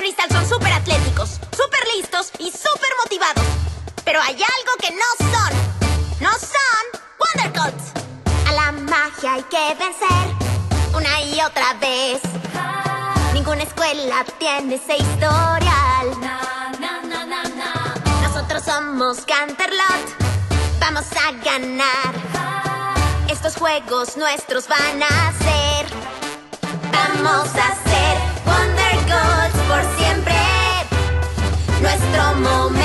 cristal son súper atléticos, súper listos y súper motivados. Pero hay algo que no son. No son Wondercoats. A la magia hay que vencer una y otra vez. Ninguna escuela tiene ese historial. Nosotros somos Canterlot. Vamos a ganar. Estos juegos nuestros van a ser. Vamos a ser Wondercoats por siempre. Nuestro momento